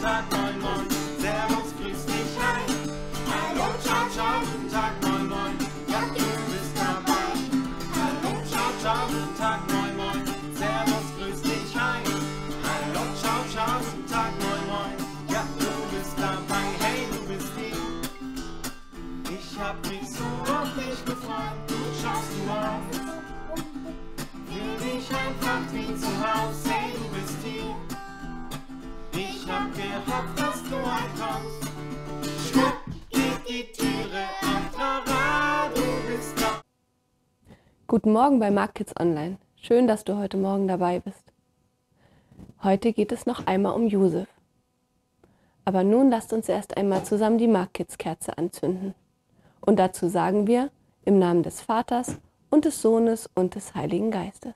Tag, moin, moin. Servus, grüß dich, hi. Hallo, ciao, ciao, guten Tag, moin, moin. Ja, du bist dabei. Hallo, ciao, ciao, guten Tag, moin, moin. Servus, grüß dich, hi. Hallo, ciao, ciao, guten Tag, moin, moin. Ja, du bist dabei, hey, du bist die. Ich hab mich so auf dich gefreut, du schaust du auf. Fühl dich einfach wie zu Hause, hey, du bist hier. Ich hab gehofft, dass du kommst. Schwupp geht die Türe auf, Trara, du bist da. Guten Morgen bei Marktkids Online. Schön, dass du heute Morgen dabei bist. Heute geht es noch einmal um Josef. Aber nun lasst uns erst einmal zusammen die Marktkids-Kerze anzünden. Und dazu sagen wir, im Namen des Vaters und des Sohnes und des Heiligen Geistes.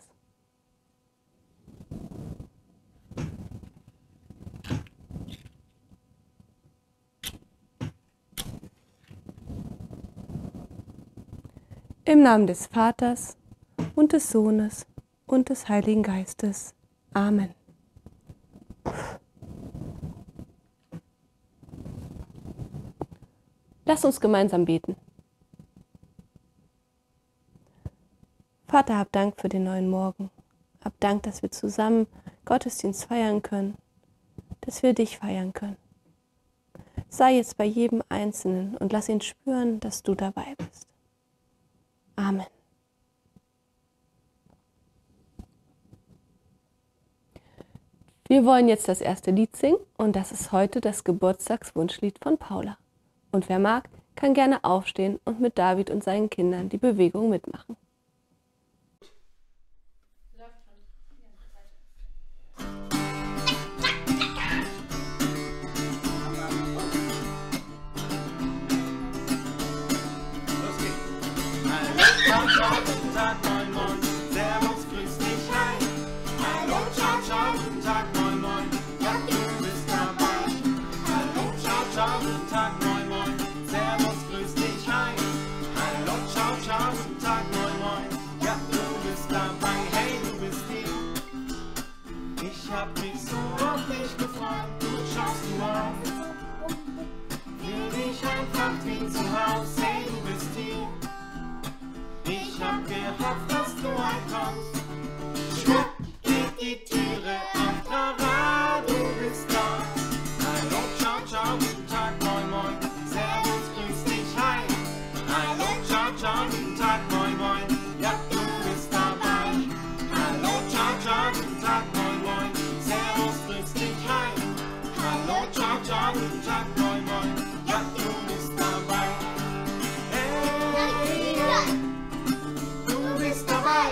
Im Namen des Vaters und des Sohnes und des Heiligen Geistes. Amen. Lass uns gemeinsam beten. Vater, hab Dank für den neuen Morgen. Hab Dank, dass wir zusammen Gottesdienst feiern können, dass wir dich feiern können. Sei jetzt bei jedem Einzelnen und lass ihn spüren, dass du dabei bist. Amen. Wir wollen jetzt das erste Lied singen und das ist heute das Geburtstagswunschlied von Paula. Und wer mag, kann gerne aufstehen und mit David und seinen Kindern die Bewegung mitmachen. Ciao, ciao, guten Tag, moin, moin. Servus, grüß dich, hi. Hallo, ciao, ciao, guten Tag, moin, moin. Ja, du bist dabei. Hallo, ciao, ciao, guten Tag, moin, moin. Servus, grüß dich, hi. Hallo, ciao, ciao, guten Tag, moin, moin. Ja, du bist dabei, hey, du bist hier. Ich hab mich so auf dich gefreut, du schaust du auf. Fühl dich einfach wie zu Hause, hey, du bist hier. Ich hab gehofft, dass du kommst. Schwupp geht die Türe auf, Trara, du bist da. Hallo, ciao, ciao, guten Tag, moin, moin. Servus, grüß dich, hi. Hallo, ciao, ciao, guten Tag, moin, moin. Ja, du bist dabei. Hallo, ciao, ciao, guten Tag, moin, moin. Servus, grüß dich, hi. Hallo, ciao, ciao, guten Tag, moin, moin. Ja, du bist dabei. Du bist dabei.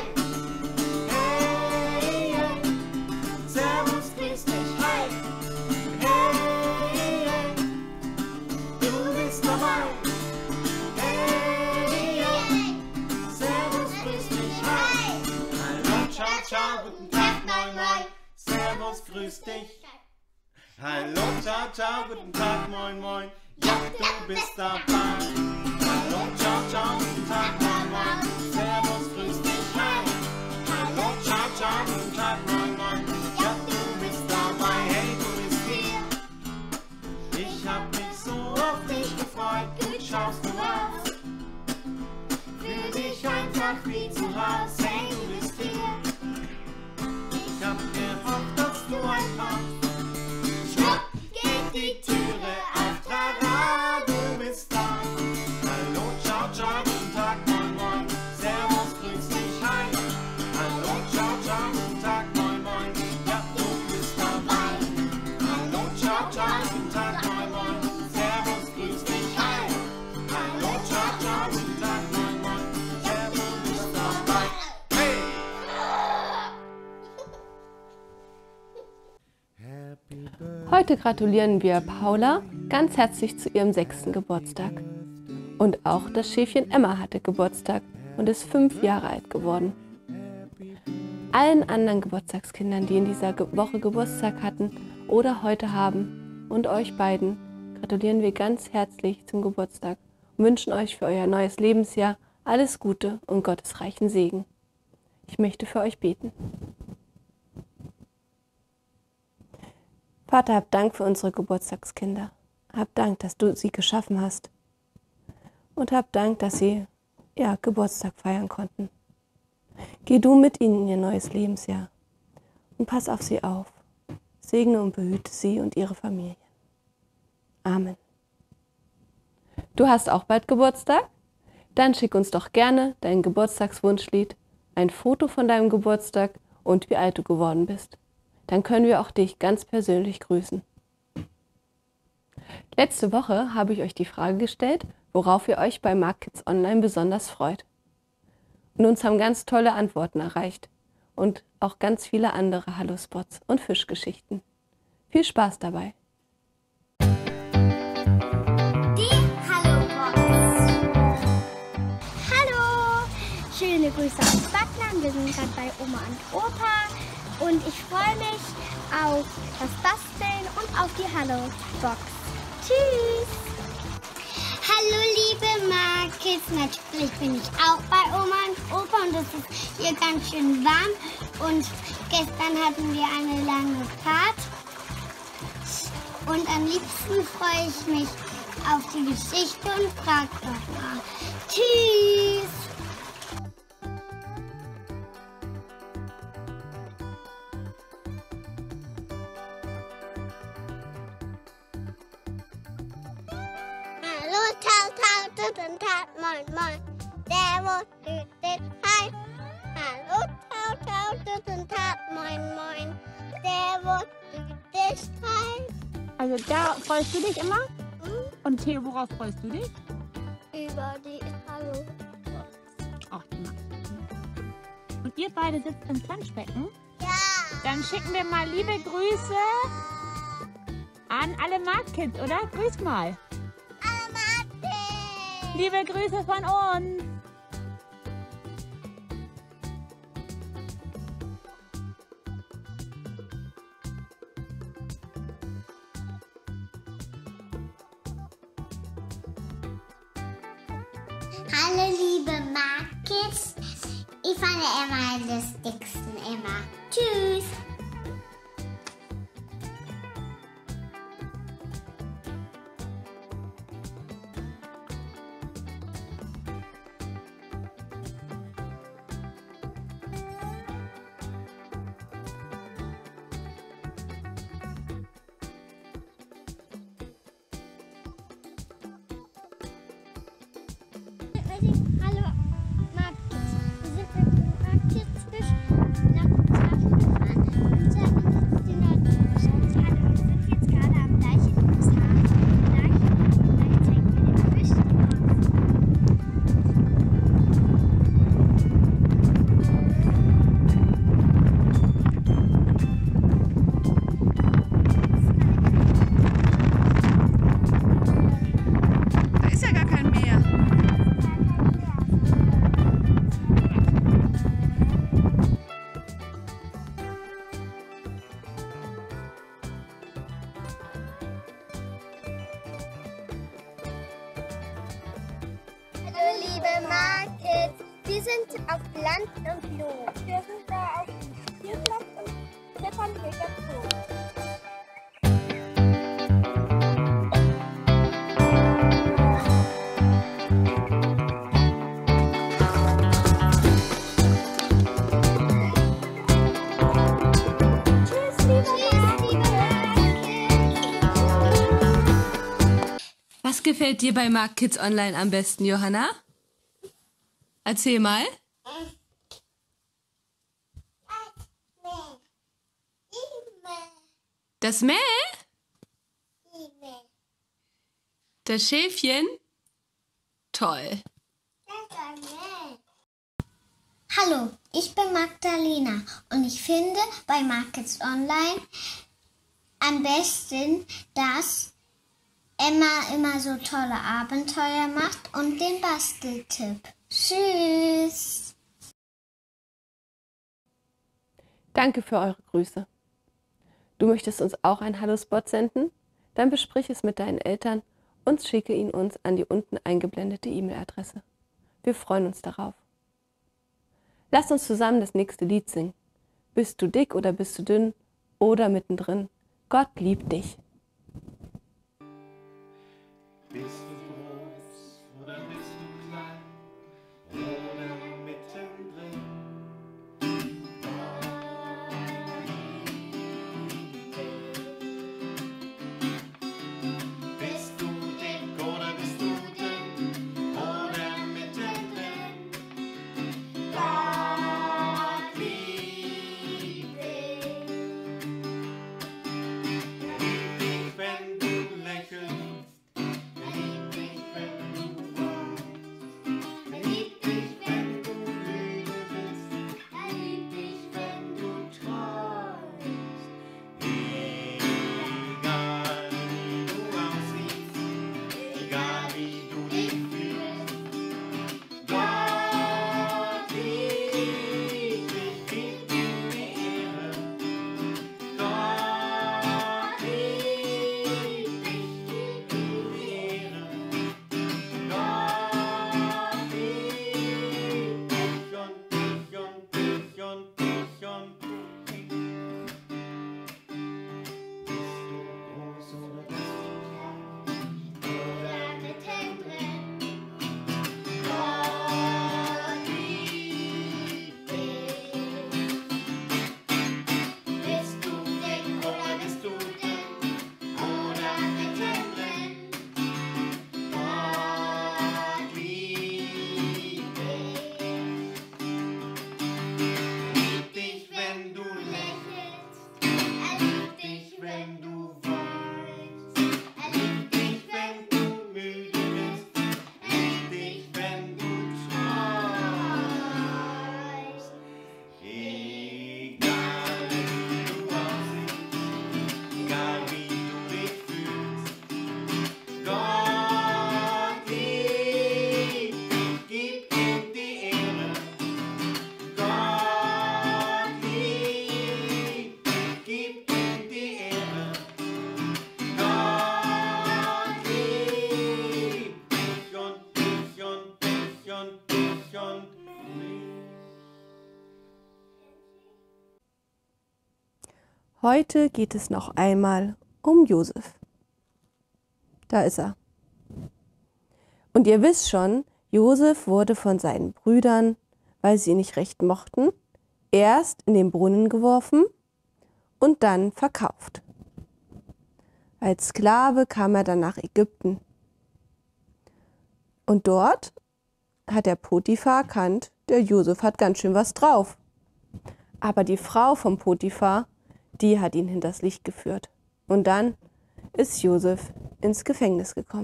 Hey, hey. Servus, grüß dich, hi. Hey, hey. Du bist dabei. Hey, hey. Servus, grüß dich, hi. Hallo, ciao, ciao, guten Tag, moin, moin. Servus, grüß dich. Hallo, ciao, ciao, guten Tag, moin, moin. Ja, du bist dabei. Hallo, ciao, ciao, guten Tag, moin, moin. Servus, grüß dich, hi. Hallo, ciao, ciao, guten Tag, moin, moin. Ja, du bist dabei, hey, du bist hier. Ich hab mich so auf dich gefreut, du schaust du auf. Fühl dich einfach wie zu Hause, hey, du bist hier. Ich hab gehofft, dass du kommst. Schwupp geht die Türe auf, Trara, du bist da. Hallo, ciao, ciao, guten Tag, moin, moin. Servus, grüß dich, hi. Hallo, ciao, ciao, guten Tag, moin, moin. Ja, du bist dabei. Hallo, ciao, ciao, guten Tag, moin, moin. Servus, grüß dich, hi. Hallo, ciao, ciao, guten Tag, moin, moin. Ja, du bist dabei. Hey! Heute gratulieren wir Paula ganz herzlich zu ihrem 6. Geburtstag. Und auch das Schäfchen Emma hatte Geburtstag und ist 5 Jahre alt geworden. Allen anderen Geburtstagskindern, die in dieser Woche Geburtstag hatten oder heute haben, und euch beiden gratulieren wir ganz herzlich zum Geburtstag und wünschen euch für euer neues Lebensjahr alles Gute und Gottes reichen Segen. Ich möchte für euch beten. Vater, hab Dank für unsere Geburtstagskinder. Hab Dank, dass du sie geschaffen hast. Und hab Dank, dass sie Geburtstag feiern konnten. Geh du mit ihnen in ihr neues Lebensjahr und pass auf sie auf. Segne und behüte sie und ihre Familien. Amen. Du hast auch bald Geburtstag? Dann schick uns doch gerne dein Geburtstagswunschlied, ein Foto von deinem Geburtstag und wie alt du geworden bist. Dann können wir auch dich ganz persönlich grüßen. Letzte Woche habe ich euch die Frage gestellt, worauf ihr euch bei Marktkids Online besonders freut. Und uns haben ganz tolle Antworten erreicht und auch ganz viele andere Hallo-Spots und Fischgeschichten. Viel Spaß dabei! Schöne Grüße aus Backland. Wir sind gerade bei Oma und Opa und ich freue mich auf das Basteln und auf die Hallo-Box. Tschüss! Hallo liebe Marktkids, natürlich bin ich auch bei Oma und Opa und es ist hier ganz schön warm und gestern hatten wir eine lange Fahrt und am liebsten freue ich mich auf die Geschichte und frage nochmal. Tschüss! Hallo, Tau, guten Tag, moin, moin. Servus, grüß hi. Hallo, Tau, guten Tag, moin, moin. Servus, grüß hi. Also da freust du dich immer? Und Theo, worauf freust du dich? Über die Hallo. Ach, die magst du. Und ihr beide sitzt im Planschbecken? Ja. Dann schicken wir mal liebe Grüße an alle Marktkids, oder? Grüß mal. Liebe Grüße von uns. Hallo liebe Marktkids. Ich fand Emma am lustigsten immer. Tschüss. Hallo Marktkids. Wir sind mit dem Marktkids-Fisch nach Italien gefahren und haben jetzt die Nordhalle. Wir sind jetzt gerade am Leichengrußhafen. Gleich zeigen wir den Fisch Da ist ja gar kein Meer. Hallo liebe Marktkids. Wir sind auf Land und Blumen. Wir sind da auf dem Spielplatz und klettern hier ganz hoch. Was gefällt dir bei Marktkids Online am besten, Johanna? Erzähl mal. Das Mäh? Das Schäfchen? Toll. Hallo, ich bin Magdalena und ich finde bei Marktkids Online am besten, dass Emma immer so tolle Abenteuer macht und den Basteltipp. Tschüss! Danke für eure Grüße. Du möchtest uns auch ein Hallo-Spot senden? Dann besprich es mit deinen Eltern und schicke ihn uns an die unten eingeblendete E-Mail-Adresse. Wir freuen uns darauf. Lasst uns zusammen das nächste Lied singen. Bist du dick oder bist du dünn oder mittendrin? Gott liebt dich. Bist du groß oder bist du klein oder mittendrin? Bist du dick oder bist du dünn oder mittendrin? Gott liebt dich. Er liebt dich, wenn du lächelst. Er liebt dich, wenn du weinst. Er liebt dich, wenn du müde bist. Er liebt dich, wenn du träumst. Egal wie du aussiehst, egal wie du dich fühlst. Gott liebt dich, gib ihm die Ehre. Gott liebt dich, gib ihm die Ehre. Gott liebt dich und dich und dich und dich und dich. Bist du groß oder bist du klein oder mittendrin? Gott liebt dich. Bist du dick oder bist du dünn oder mittendrin? Gott liebt dich. Er liebt dich, wenn du lächelst. Er liebt dich, wenn du weinst. Er liebt dich, wenn du müde bist. Er liebt dich, wenn du träumst. Egal wie du aussiehst, egal wie du dich fühlst. Gott liebt dich, gib ihm die Ehre. Gott liebt dich, gib ihm die Ehre. Gott liebt dich und dich und dich und dich und mich. Heute geht es noch einmal um Josef. Da ist er. Und ihr wisst schon, Josef wurde von seinen Brüdern, weil sie ihn nicht recht mochten, erst in den Brunnen geworfen und dann verkauft. Als Sklave kam er dann nach Ägypten. Und dort hat der Potiphar erkannt, der Josef hat ganz schön was drauf. Aber die Frau vom Potiphar, die hat ihn hinters Licht geführt. Und dann ist Josef ins Gefängnis gekommen.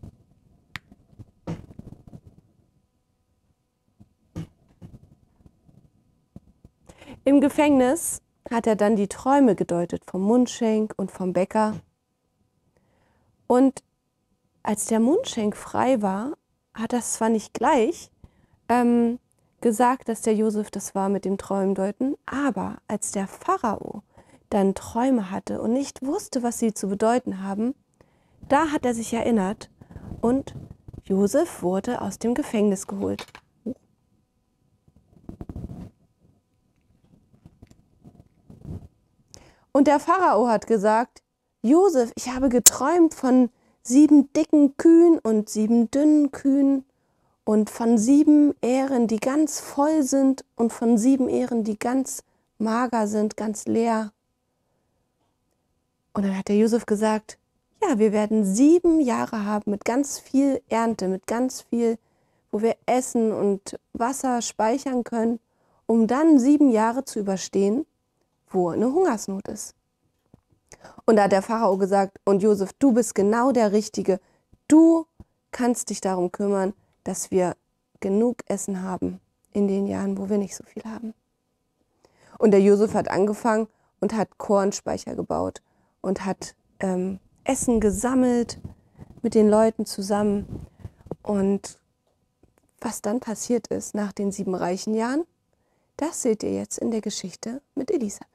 Im Gefängnis hat er dann die Träume gedeutet vom Mundschenk und vom Bäcker. Und als der Mundschenk frei war, hat er es zwar nicht gleich gesagt, dass der Josef das war mit dem Träumdeuten, aber als der Pharao dann Träume hatte und nicht wusste, was sie zu bedeuten haben, da hat er sich erinnert und Josef wurde aus dem Gefängnis geholt. Und der Pharao hat gesagt: Josef, ich habe geträumt von 7 dicken Kühen und 7 dünnen Kühen und von 7 Ähren, die ganz voll sind und von 7 Ähren, die ganz mager sind, ganz leer. Und dann hat der Josef gesagt: Ja, wir werden 7 Jahre haben mit ganz viel Ernte, mit ganz viel, wo wir Essen und Wasser speichern können, um dann 7 Jahre zu überstehen, wo eine Hungersnot ist. Und da hat der Pharao gesagt: Und Josef, du bist genau der Richtige. Du kannst dich darum kümmern, dass wir genug Essen haben in den Jahren, wo wir nicht so viel haben. Und der Josef hat angefangen und hat Kornspeicher gebaut und hat Essen gesammelt mit den Leuten zusammen. Und was dann passiert ist nach den 7 reichen Jahren, das seht ihr jetzt in der Geschichte mit Elisabeth.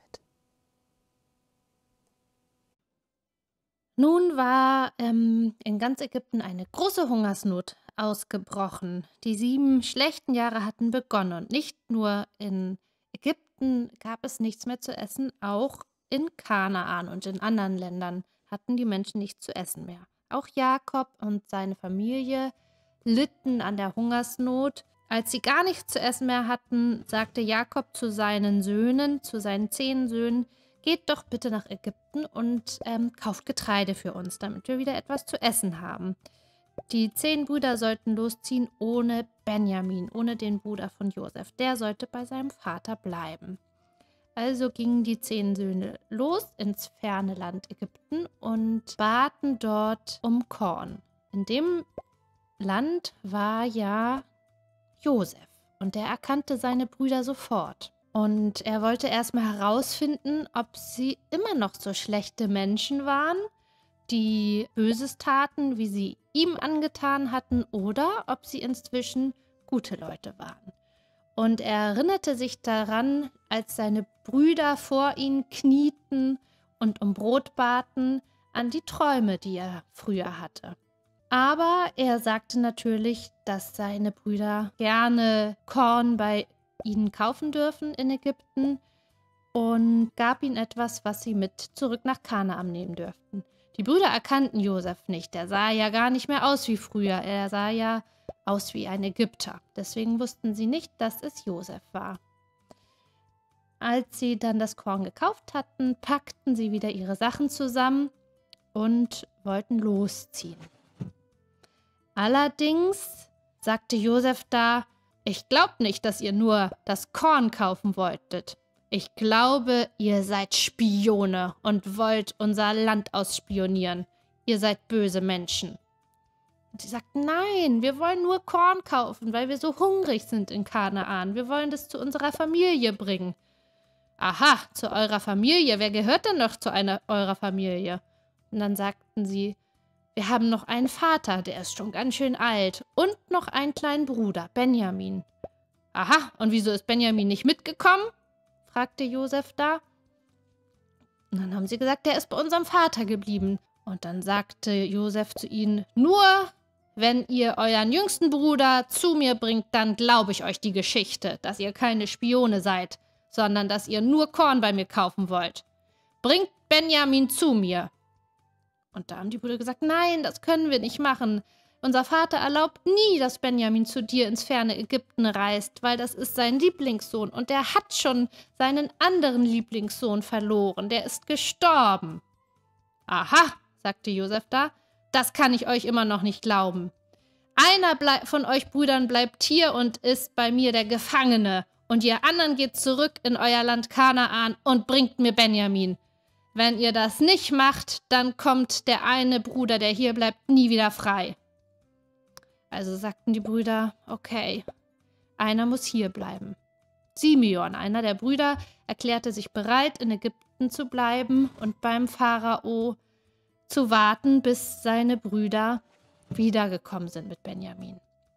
Nun war in ganz Ägypten eine große Hungersnot ausgebrochen. Die 7 schlechten Jahre hatten begonnen und nicht nur in Ägypten gab es nichts mehr zu essen, auch in Kanaan und in anderen Ländern hatten die Menschen nichts zu essen mehr. Auch Jakob und seine Familie litten an der Hungersnot. Als sie gar nichts zu essen mehr hatten, sagte Jakob zu seinen Söhnen, zu seinen 10 Söhnen, geht doch bitte nach Ägypten und kauft Getreide für uns, damit wir wieder etwas zu essen haben. Die 10 Brüder sollten losziehen ohne Benjamin, ohne den Bruder von Josef. Der sollte bei seinem Vater bleiben. Also gingen die 10 Söhne los ins ferne Land Ägypten und baten dort um Korn. In dem Land war ja Josef und der erkannte seine Brüder sofort. Und er wollte erstmal herausfinden, ob sie immer noch so schlechte Menschen waren, die Böses taten, wie sie ihm angetan hatten, oder ob sie inzwischen gute Leute waren. Und er erinnerte sich daran, als seine Brüder vor ihm knieten und um Brot baten, an die Träume, die er früher hatte. Aber er sagte natürlich, dass seine Brüder gerne Korn bei ihnen kaufen dürfen in Ägypten und gab ihnen etwas, was sie mit zurück nach Kanaan nehmen dürften. Die Brüder erkannten Josef nicht. Er sah ja gar nicht mehr aus wie früher. Er sah ja aus wie ein Ägypter. Deswegen wussten sie nicht, dass es Josef war. Als sie dann das Korn gekauft hatten, packten sie wieder ihre Sachen zusammen und wollten losziehen. Allerdings sagte Josef da, ich glaube nicht, dass ihr nur das Korn kaufen wolltet. Ich glaube, ihr seid Spione und wollt unser Land ausspionieren. Ihr seid böse Menschen. Und sie sagten, nein, wir wollen nur Korn kaufen, weil wir so hungrig sind in Kanaan. Wir wollen das zu unserer Familie bringen. Aha, zu eurer Familie. Wer gehört denn noch zu eurer Familie? Und dann sagten sie, wir haben noch einen Vater, der ist schon ganz schön alt. Und noch einen kleinen Bruder, Benjamin. Aha, und wieso ist Benjamin nicht mitgekommen? Fragte Josef da. Und dann haben sie gesagt, der ist bei unserem Vater geblieben. Und dann sagte Josef zu ihnen, nur wenn ihr euren jüngsten Bruder zu mir bringt, dann glaube ich euch die Geschichte, dass ihr keine Spione seid, sondern dass ihr nur Korn bei mir kaufen wollt. Bringt Benjamin zu mir. Und da haben die Brüder gesagt, nein, das können wir nicht machen. Unser Vater erlaubt nie, dass Benjamin zu dir ins ferne Ägypten reist, weil das ist sein Lieblingssohn und der hat schon seinen anderen Lieblingssohn verloren, der ist gestorben. Aha, sagte Josef da, das kann ich euch immer noch nicht glauben. Einer von euch Brüdern bleibt hier und ist bei mir der Gefangene und ihr anderen geht zurück in euer Land Kanaan und bringt mir Benjamin. Wenn ihr das nicht macht, dann kommt der eine Bruder, der hier bleibt, nie wieder frei. Also sagten die Brüder, okay, einer muss hier bleiben. Simeon, einer der Brüder, erklärte sich bereit, in Ägypten zu bleiben und beim Pharao zu warten, bis seine Brüder wiedergekommen sind mit Benjamin.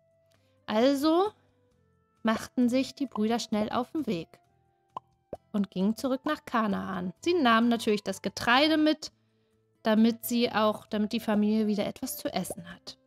Also machten sich die Brüder schnell auf den Weg und gingen zurück nach Kanaan. Sie nahmen natürlich das Getreide mit, damit die Familie wieder etwas zu essen hat.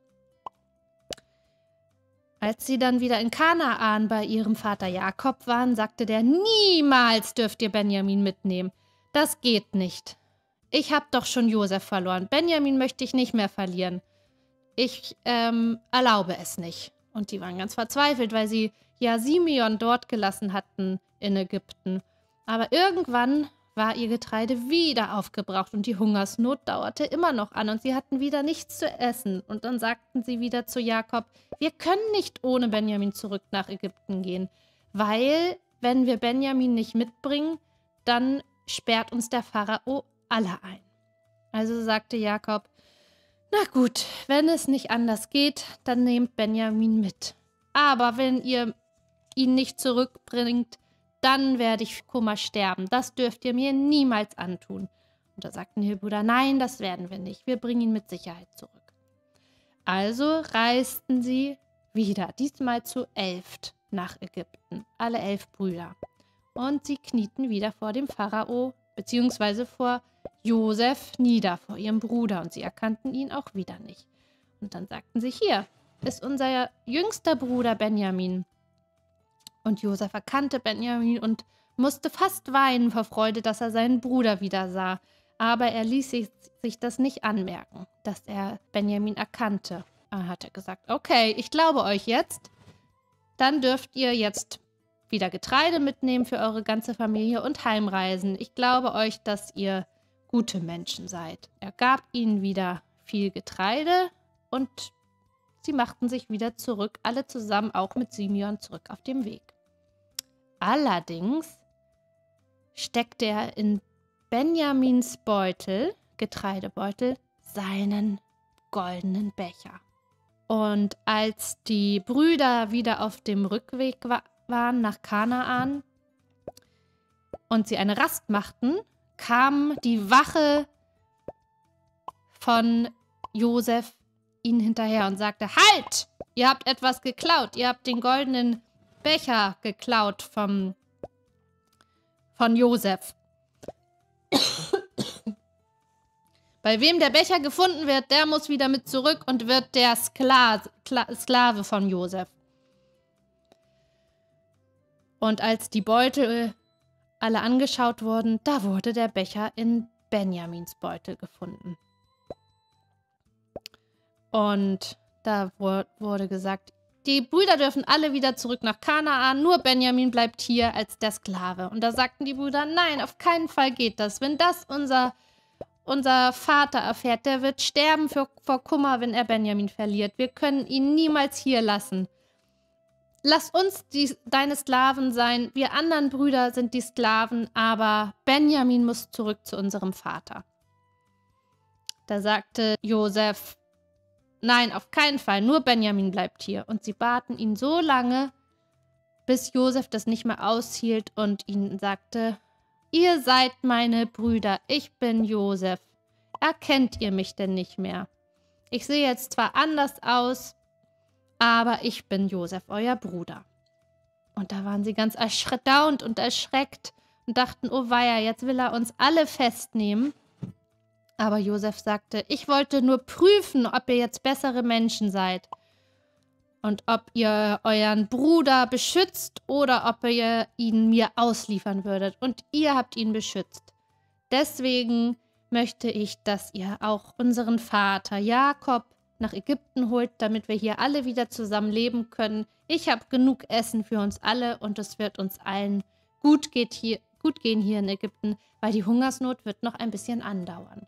Als sie dann wieder in Kanaan bei ihrem Vater Jakob waren, sagte der, niemals dürft ihr Benjamin mitnehmen. Das geht nicht. Ich habe doch schon Josef verloren. Benjamin möchte ich nicht mehr verlieren. Ich erlaube es nicht. Und die waren ganz verzweifelt, weil sie ja Simeon dort gelassen hatten in Ägypten. Aber irgendwann war ihr Getreide wieder aufgebraucht und die Hungersnot dauerte immer noch an und sie hatten wieder nichts zu essen. Und dann sagten sie wieder zu Jakob, wir können nicht ohne Benjamin zurück nach Ägypten gehen, weil, wenn wir Benjamin nicht mitbringen, dann sperrt uns der Pharao alle ein. Also sagte Jakob, na gut, wenn es nicht anders geht, dann nehmt Benjamin mit. Aber wenn ihr ihn nicht zurückbringt, dann werde ich Kummer sterben. Das dürft ihr mir niemals antun. Und da sagten die Brüder, nein, das werden wir nicht. Wir bringen ihn mit Sicherheit zurück. Also reisten sie wieder, diesmal zu 11 nach Ägypten, alle 11 Brüder. Und sie knieten wieder vor dem Pharao, beziehungsweise vor Josef nieder, vor ihrem Bruder. Und sie erkannten ihn auch wieder nicht. Und dann sagten sie, hier ist unser jüngster Bruder Benjamin. Und Josef erkannte Benjamin und musste fast weinen vor Freude, dass er seinen Bruder wieder sah. Aber er ließ sich das nicht anmerken, dass er Benjamin erkannte. Er hatte gesagt, okay, ich glaube euch jetzt. Dann dürft ihr jetzt wieder Getreide mitnehmen für eure ganze Familie und heimreisen. Ich glaube euch, dass ihr gute Menschen seid. Er gab ihnen wieder viel Getreide und sie machten sich wieder zurück, alle zusammen, auch mit Simeon, zurück auf dem Weg. Allerdings steckte er in Benjamins Beutel, Getreidebeutel, seinen goldenen Becher. Und als die Brüder wieder auf dem Rückweg waren nach Kanaan und sie eine Rast machten, kam die Wache von Josef ihnen hinterher und sagte, halt! Ihr habt etwas geklaut. Ihr habt den goldenen Becher geklaut von Josef. Bei wem der Becher gefunden wird, der muss wieder mit zurück und wird der Sklave von Josef. Und als die Beutel alle angeschaut wurden, da wurde der Becher in Benjamins Beutel gefunden. Und da wurde gesagt, die Brüder dürfen alle wieder zurück nach Kanaan, nur Benjamin bleibt hier als der Sklave. Und da sagten die Brüder, nein, auf keinen Fall geht das. Wenn das unser Vater erfährt, der wird sterben vor Kummer, wenn er Benjamin verliert. Wir können ihn niemals hier lassen. Lass uns deine Sklaven sein. Wir anderen Brüder sind die Sklaven, aber Benjamin muss zurück zu unserem Vater. Da sagte Josef, nein, auf keinen Fall, nur Benjamin bleibt hier. Und sie baten ihn so lange, bis Josef das nicht mehr aushielt und ihnen sagte, ihr seid meine Brüder, ich bin Josef. Erkennt ihr mich denn nicht mehr? Ich sehe jetzt zwar anders aus, aber ich bin Josef, euer Bruder. Und da waren sie ganz erstaunt und erschreckt und dachten, oh weia, jetzt will er uns alle festnehmen. Aber Josef sagte, ich wollte nur prüfen, ob ihr jetzt bessere Menschen seid und ob ihr euren Bruder beschützt oder ob ihr ihn mir ausliefern würdet. Und ihr habt ihn beschützt. Deswegen möchte ich, dass ihr auch unseren Vater Jakob nach Ägypten holt, damit wir hier alle wieder zusammen leben können. Ich habe genug Essen für uns alle und es wird uns allen gut gehen hier in Ägypten, weil die Hungersnot wird noch ein bisschen andauern.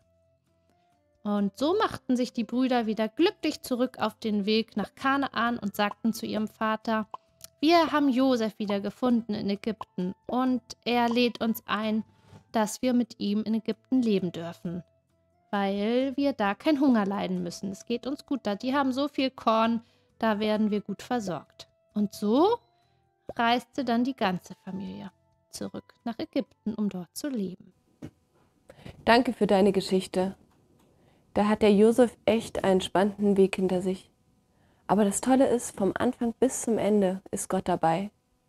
Und so machten sich die Brüder wieder glücklich zurück auf den Weg nach Kanaan und sagten zu ihrem Vater, wir haben Josef wieder gefunden in Ägypten und er lädt uns ein, dass wir mit ihm in Ägypten leben dürfen, weil wir da keinen Hunger leiden müssen. Es geht uns gut da. Die haben so viel Korn, da werden wir gut versorgt. Und so reiste dann die ganze Familie zurück nach Ägypten, um dort zu leben. Danke für deine Geschichte. Da hat der Josef echt einen spannenden Weg hinter sich. Aber das Tolle ist, vom Anfang bis zum Ende ist Gott dabei.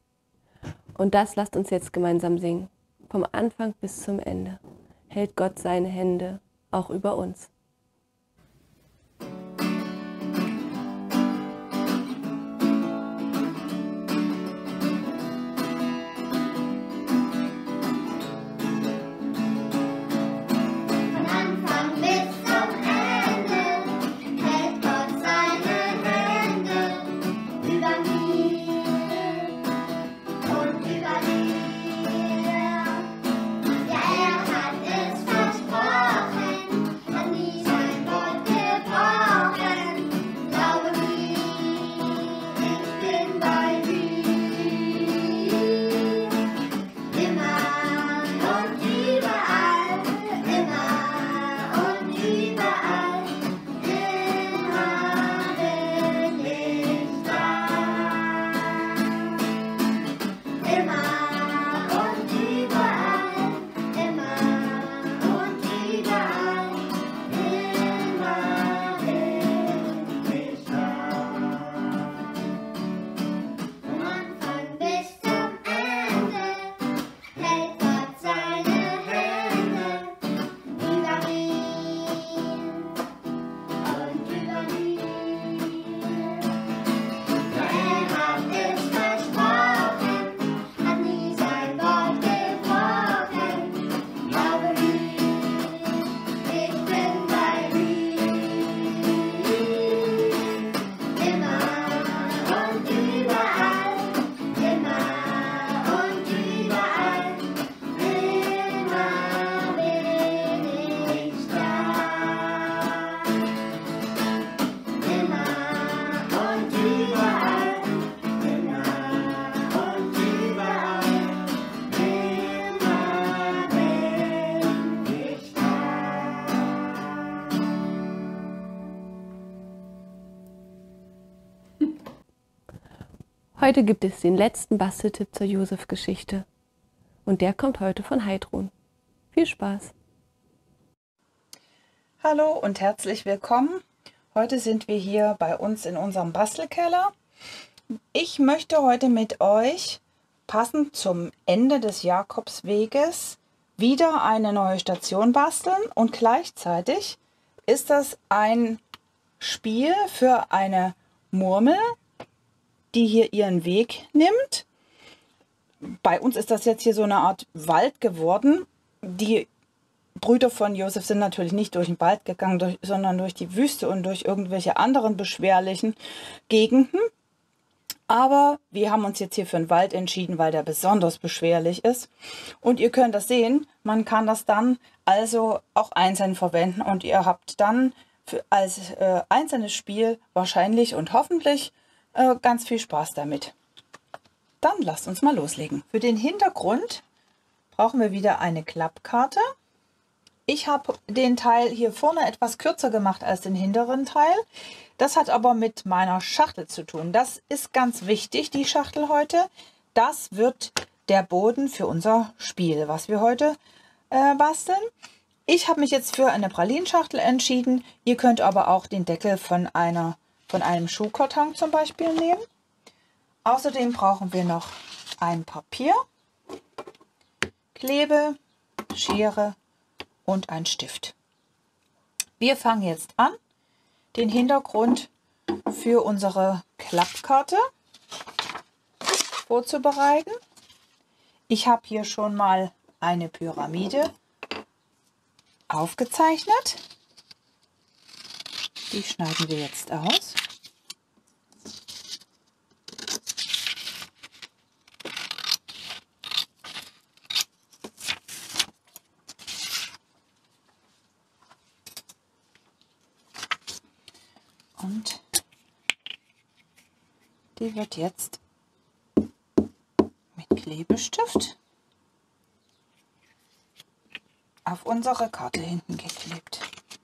Und das lasst uns jetzt gemeinsam singen. Vom Anfang bis zum Ende hält Gott seine Hände auch über uns. Ja, er hat es versprochen, dass Heute gibt es den letzten Basteltipp zur Josef-Geschichte. Und der kommt heute von Heidrun. Viel Spaß! Hallo und herzlich willkommen. Heute sind wir hier bei uns in unserem Bastelkeller. Ich möchte heute mit euch, passend zum Ende des Jakobsweges, wieder eine neue Station basteln. Und gleichzeitig ist das ein Spiel für eine Murmel, die hier ihren Weg nimmt. Bei uns ist das jetzt hier so eine Art Wald geworden. Die Brüder von Josef sind natürlich nicht durch den Wald gegangen, sondern durch die Wüste und durch irgendwelche anderen beschwerlichen Gegenden. Aber wir haben uns jetzt hier für einen Wald entschieden, weil der besonders beschwerlich ist. Und ihr könnt das sehen, man kann das dann also auch einzeln verwenden. Und ihr habt dann als einzelnes Spiel wahrscheinlich und hoffentlich ganz viel Spaß damit. Dann lasst uns mal loslegen. Für den Hintergrund brauchen wir wieder eine Klappkarte. Ich habe den Teil hier vorne etwas kürzer gemacht als den hinteren Teil. Das hat aber mit meiner Schachtel zu tun. Das ist ganz wichtig, die Schachtel heute. Das wird der Boden für unser Spiel, was wir heute basteln. Ich habe mich jetzt für eine Pralinschachtel entschieden. Ihr könnt aber auch den Deckel von einem Schuhkarton zum Beispiel nehmen. Außerdem brauchen wir noch ein Papier, Klebe, Schere und ein Stift. Wir fangen jetzt an, den Hintergrund für unsere Klappkarte vorzubereiten. Ich habe hier schon mal eine Pyramide aufgezeichnet. Die schneiden wir jetzt aus. Und die wird jetzt mit Klebestift auf unsere Karte hinten geklebt.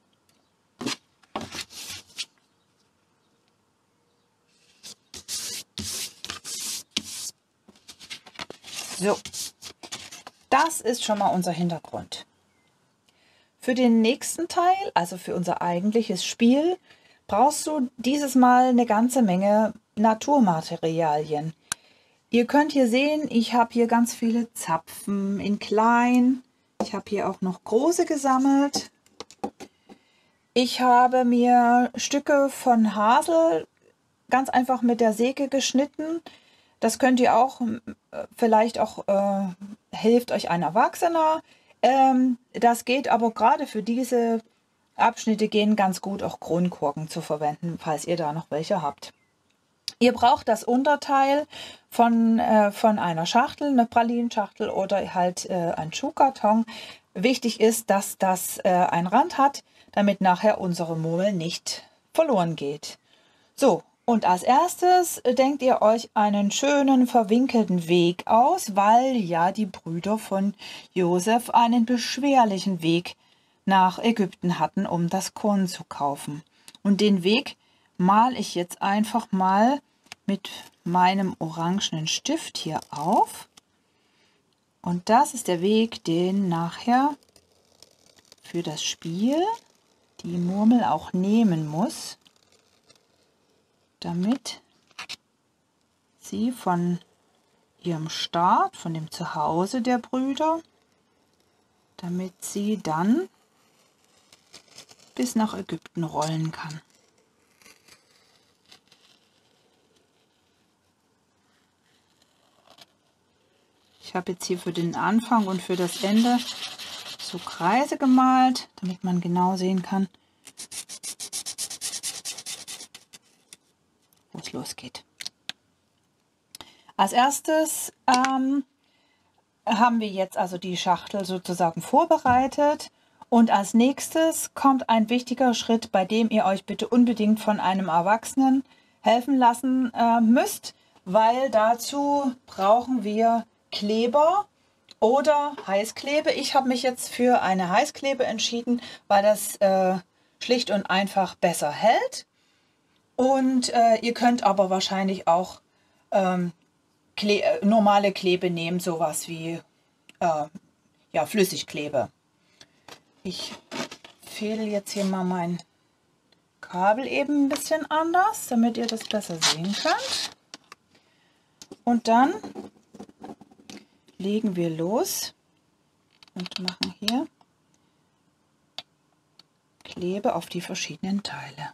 So, das ist schon mal unser Hintergrund. Für den nächsten Teil, also für unser eigentliches Spiel, brauchst du dieses Mal eine ganze Menge Naturmaterialien. Ihr könnt hier sehen, ich habe hier ganz viele Zapfen in klein. Ich habe hier auch noch große gesammelt. Ich habe mir Stücke von Hasel ganz einfach mit der Säge geschnitten. Das könnt ihr auch, vielleicht auch hilft euch ein Erwachsener. Das geht aber gerade für diese Abschnitte gehen ganz gut, auch Kronkorken zu verwenden, falls ihr da noch welche habt. Ihr braucht das Unterteil von einer Schachtel, eine Pralinschachtel oder halt ein Schuhkarton. Wichtig ist, dass das einen Rand hat, damit nachher unsere Murmel nicht verloren geht. So, und als erstes denkt ihr euch einen schönen verwinkelten Weg aus, weil ja die Brüder von Josef einen beschwerlichen Weg nach Ägypten hatten, um das Korn zu kaufen. Und den Weg male ich jetzt einfach mal mit meinem orangenen Stift hier auf. Und das ist der Weg, den nachher für das Spiel die Murmel auch nehmen muss, damit sie von ihrem Start, von dem Zuhause der Brüder, damit sie dann bis nach Ägypten rollen kann. Ich habe jetzt hier für den Anfang und für das Ende so Kreise gemalt, damit man genau sehen kann, wo es losgeht. Als erstes haben wir jetzt also die Schachtel sozusagen vorbereitet. Und als nächstes kommt ein wichtiger Schritt, bei dem ihr euch bitte unbedingt von einem Erwachsenen helfen lassen müsst, weil dazu brauchen wir Kleber oder Heißklebe. Ich habe mich jetzt für eine Heißklebe entschieden, weil das schlicht und einfach besser hält. Und ihr könnt aber wahrscheinlich auch normale Klebe nehmen, sowas wie ja, Flüssigklebe. Ich fädel jetzt hier mal mein Kabel eben ein bisschen anders, damit ihr das besser sehen könnt. Und dann legen wir los und machen hier Klebe auf die verschiedenen Teile.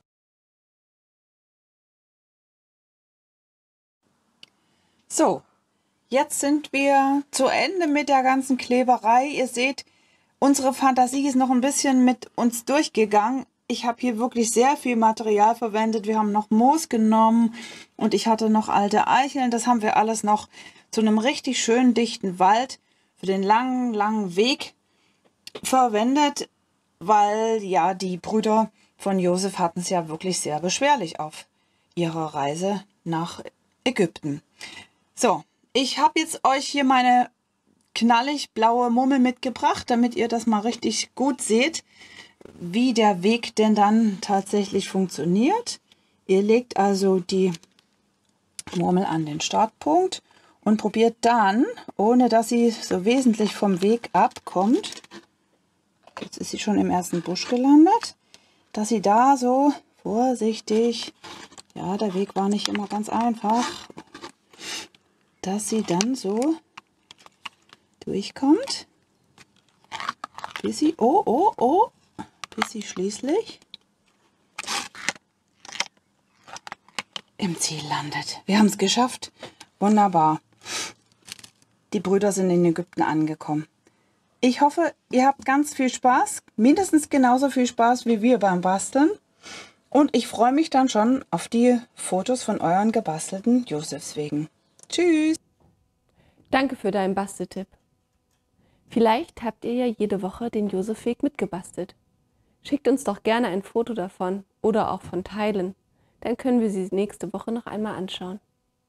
So, jetzt sind wir zu Ende mit der ganzen Kleberei. Ihr seht, unsere Fantasie ist noch ein bisschen mit uns durchgegangen. Ich habe hier wirklich sehr viel Material verwendet. Wir haben noch Moos genommen und ich hatte noch alte Eicheln. Das haben wir alles noch zu einem richtig schönen dichten Wald für den langen, langen Weg verwendet, weil ja die Brüder von Josef hatten es ja wirklich sehr beschwerlich auf ihrer Reise nach Ägypten. So, ich habe jetzt euch hier meine knallig blaue Murmel mitgebracht, damit ihr das mal richtig gut seht, wie der Weg denn dann tatsächlich funktioniert. Ihr legt also die Murmel an den Startpunkt und probiert dann, ohne dass sie so wesentlich vom Weg abkommt, jetzt ist sie schon im ersten Busch gelandet, dass sie da so vorsichtig, ja, der Weg war nicht immer ganz einfach, dass sie dann so durchkommt, bis sie, bis sie schließlich im Ziel landet. Wir haben es geschafft. Wunderbar. Die Brüder sind in Ägypten angekommen. Ich hoffe, ihr habt ganz viel Spaß, mindestens genauso viel Spaß wie wir beim Basteln. Und ich freue mich dann schon auf die Fotos von euren gebastelten Josefswegen. Tschüss! Danke für deinen Basteltipp. Vielleicht habt ihr ja jede Woche den Josefweg mitgebastelt. Schickt uns doch gerne ein Foto davon oder auch von Teilen. Dann können wir sie nächste Woche noch einmal anschauen.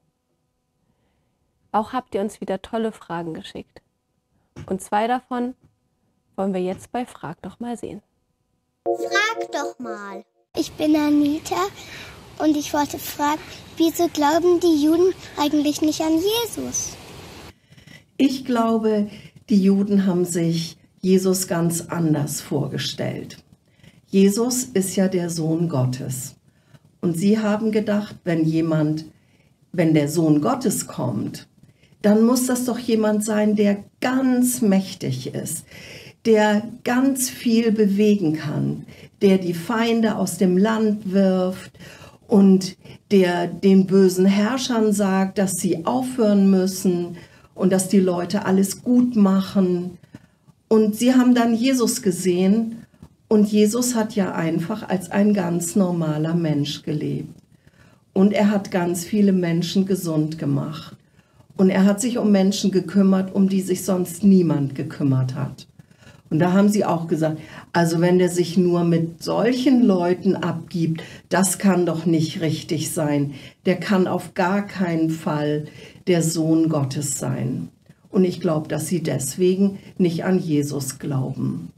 Auch habt ihr uns wieder tolle Fragen geschickt. Und 2 davon wollen wir jetzt bei Frag doch mal sehen. Frag doch mal. Ich bin Anita und ich wollte fragen, wieso glauben die Juden eigentlich nicht an Jesus? Ich glaube, die Juden haben sich Jesus ganz anders vorgestellt. Jesus ist ja der Sohn Gottes. Und sie haben gedacht, wenn der Sohn Gottes kommt, dann muss das doch jemand sein, der ganz mächtig ist, der ganz viel bewegen kann, der die Feinde aus dem Land wirft und der den bösen Herrschern sagt, dass sie aufhören müssen und dass die Leute alles gut machen. Und sie haben dann Jesus gesehen und Jesus hat ja einfach als ein ganz normaler Mensch gelebt. Und er hat ganz viele Menschen gesund gemacht. Und er hat sich um Menschen gekümmert, um die sich sonst niemand gekümmert hat. Und da haben sie auch gesagt, also wenn der sich nur mit solchen Leuten abgibt, das kann doch nicht richtig sein. Der kann auf gar keinen Fall der Sohn Gottes sein. Und ich glaube, dass sie deswegen nicht an Jesus glauben.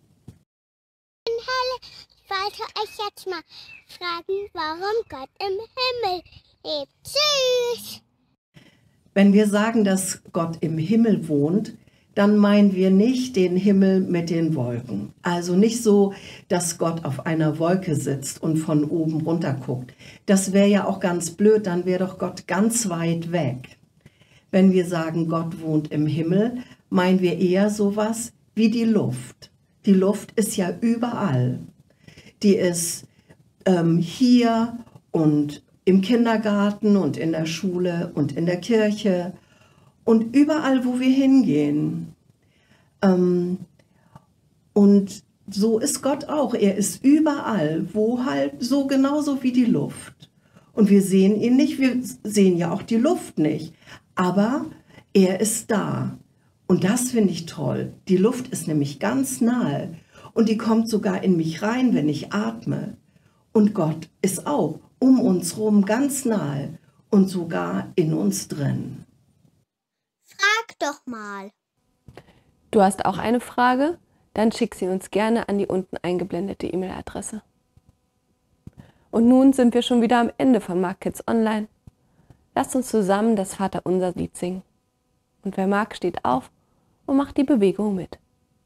Ich wollte euch jetzt mal fragen, warum Gott im Himmel lebt. Tschüss! Wenn wir sagen, dass Gott im Himmel wohnt, dann meinen wir nicht den Himmel mit den Wolken. Also nicht so, dass Gott auf einer Wolke sitzt und von oben runter guckt. Das wäre ja auch ganz blöd, dann wäre doch Gott ganz weit weg. Wenn wir sagen, Gott wohnt im Himmel, meinen wir eher sowas wie die Luft. Die Luft ist ja überall. Die ist hier und im Kindergarten und in der Schule und in der Kirche und überall, wo wir hingehen. Und so ist Gott auch. Er ist überall, wo halt so genauso wie die Luft. Und wir sehen ihn nicht, wir sehen ja auch die Luft nicht. Aber er ist da. Und das finde ich toll. Die Luft ist nämlich ganz nahe. Und die kommt sogar in mich rein, wenn ich atme. Und Gott ist auch um uns rum ganz nahe und sogar in uns drin. Frag doch mal. Du hast auch eine Frage? Dann schick sie uns gerne an die unten eingeblendete E-Mail-Adresse. Und nun sind wir schon wieder am Ende von Mark Kids Online. Lasst uns zusammen das Vaterunser-Lied singen. Und wer mag, steht auf und macht die Bewegung mit.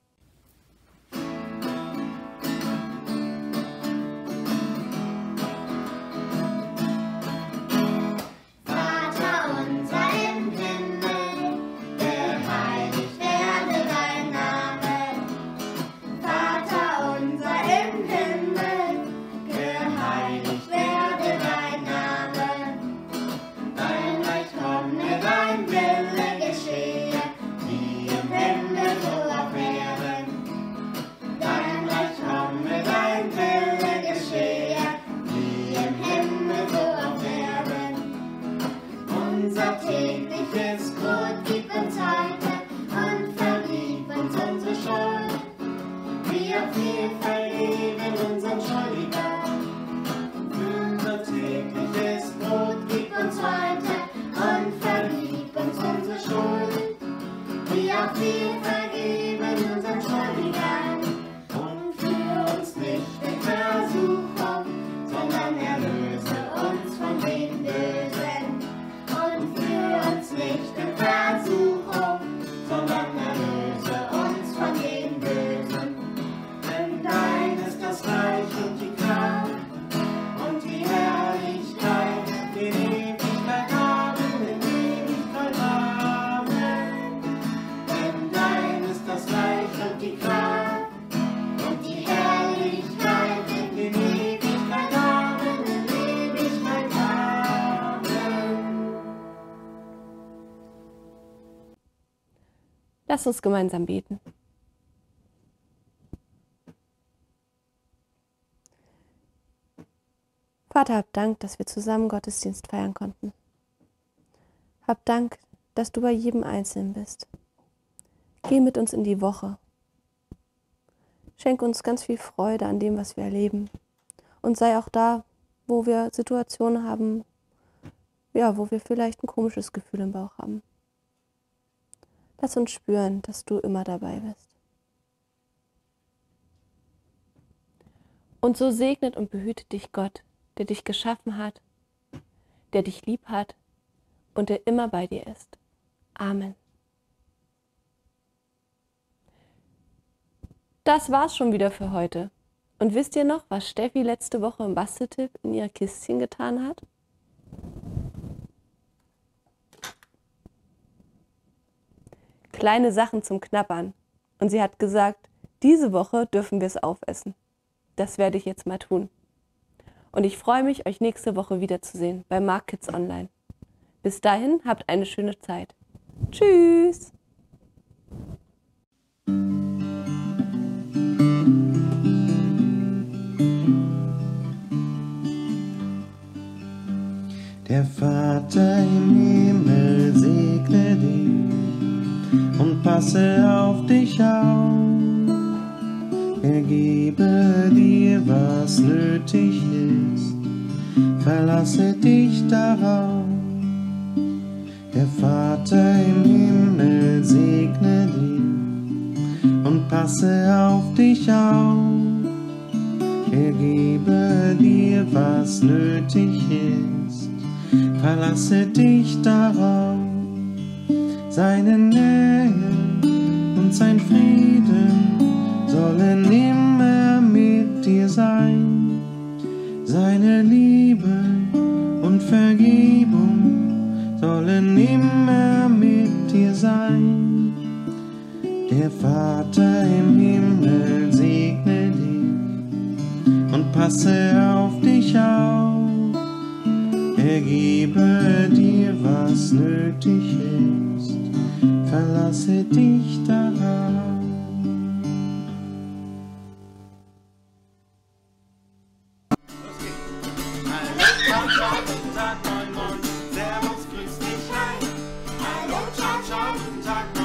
Lass uns gemeinsam beten. Vater, hab Dank, dass wir zusammen Gottesdienst feiern konnten. Hab Dank, dass du bei jedem Einzelnen bist. Geh mit uns in die Woche. Schenk uns ganz viel Freude an dem, was wir erleben. Und sei auch da, wo wir Situationen haben, ja, wo wir vielleicht ein komisches Gefühl im Bauch haben. Lass uns spüren, dass du immer dabei bist. Und so segnet und behütet dich Gott, der dich geschaffen hat, der dich lieb hat und der immer bei dir ist. Amen. Das war's schon wieder für heute. Und wisst ihr noch, was Steffi letzte Woche im Basteltipp in ihr Kistchen getan hat? Kleine Sachen zum Knabbern. Und sie hat gesagt, diese Woche dürfen wir es aufessen. Das werde ich jetzt mal tun. Und ich freue mich, euch nächste Woche wiederzusehen bei Mark Kids Online. Bis dahin, habt eine schöne Zeit. Tschüss! Der Vater im Himmel segne dich und passe auf dich auf. Er gebe dir, was nötig ist, verlasse dich darauf. Der Vater im Himmel segne dich und passe auf dich auf. Er gebe dir, was nötig ist, verlasse dich darauf. Seine Nähe und sein Frieden sollen immer mit dir sein. Seine Liebe und Vergebung sollen immer mit dir sein. Der Vater im Himmel segne dich und passe auf dich auf. Er gebe dir, was nötig ist, verlasse dich darauf. Hallo, ciao, ciao, guten Tag, moin, moin, servus, grüß dich, hi. Hallo, ciao, ciao, guten Tag, moin.